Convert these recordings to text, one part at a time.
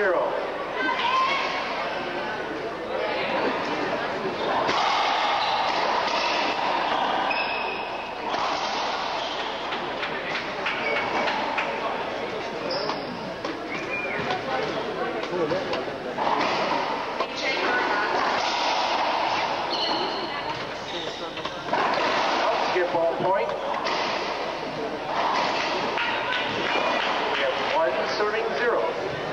0. Ball point. We have 1 serving 0.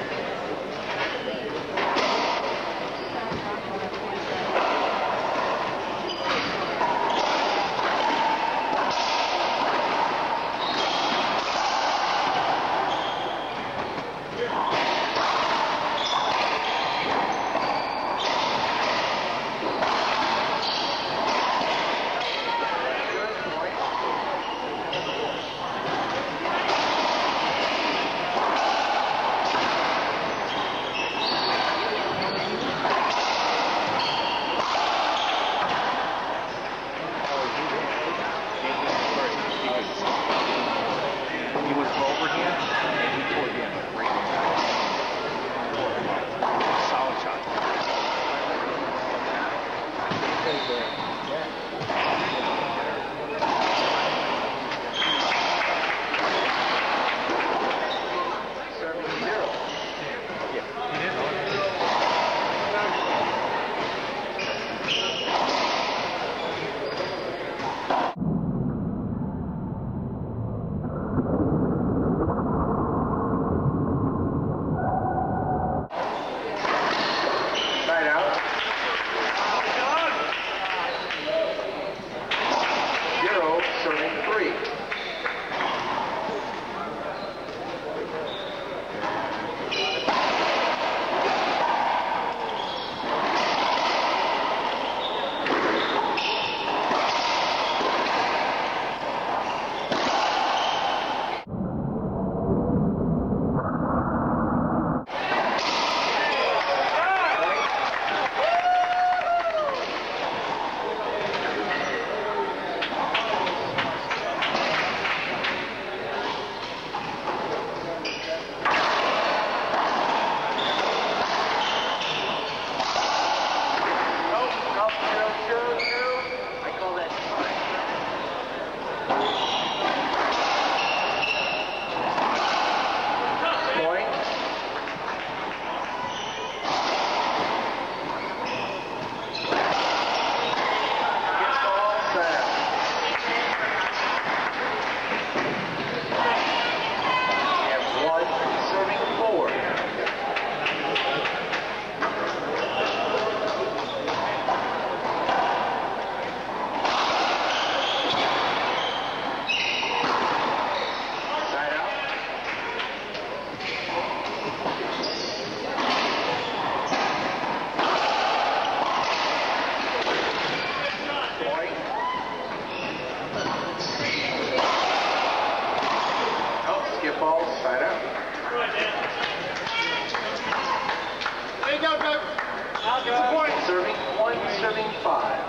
Serving 1, serving 5.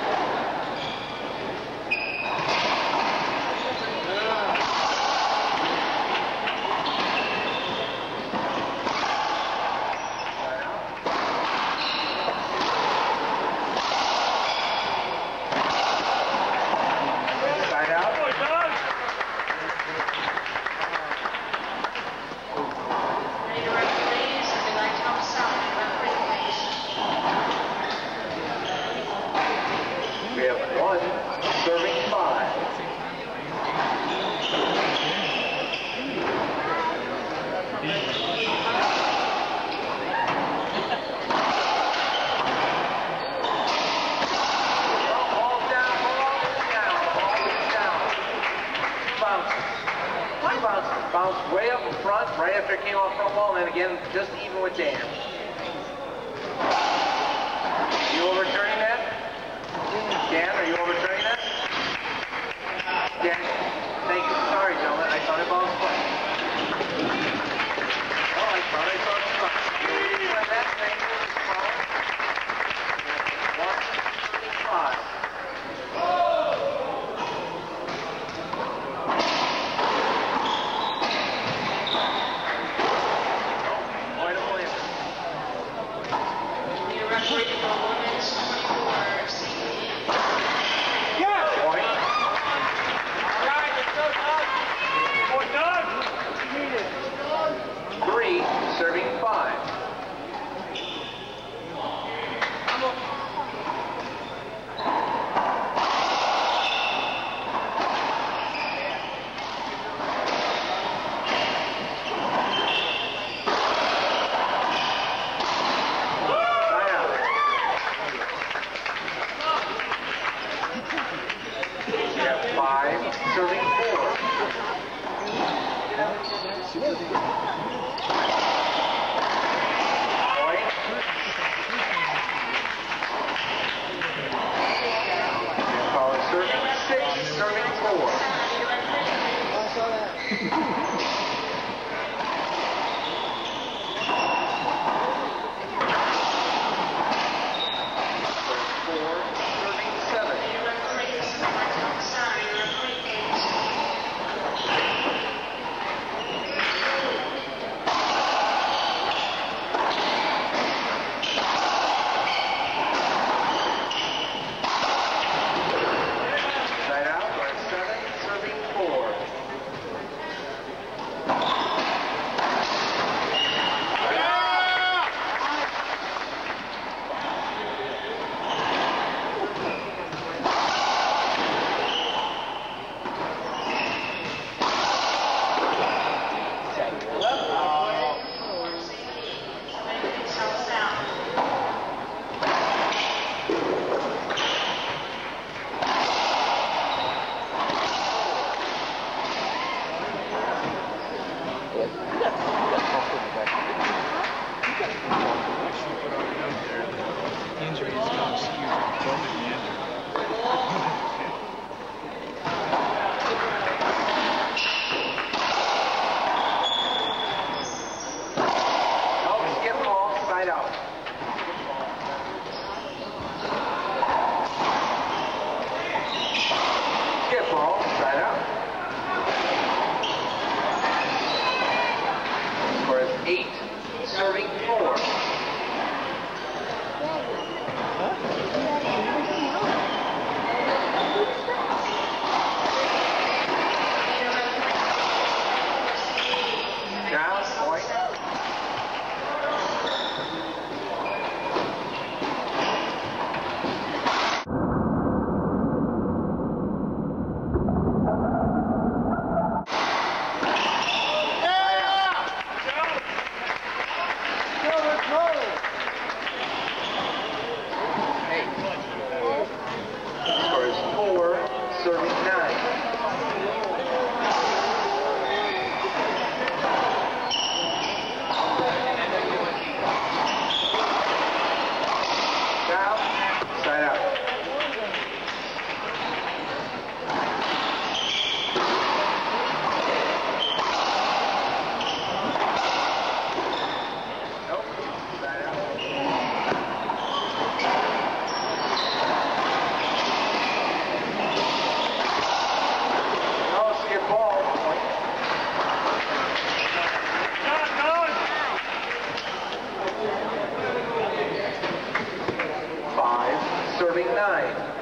We have 1 serving 5. Ball down. Bounce way up in front, right after it came off front wall, and then again, just even with Dan. You overturning that? Dan, are you overturning that? Dan, thank you. Sorry, gentlemen. I thought it bounced flat. Oh, I thought I saw some fun. When that thing was called 135. Point of Williams. serving 4. Point. Fowler serving 6, serving 4. Serving 4. Down, point. Serving 9. Down, side out. Nope, side out. Ball, point. 5, serving 9.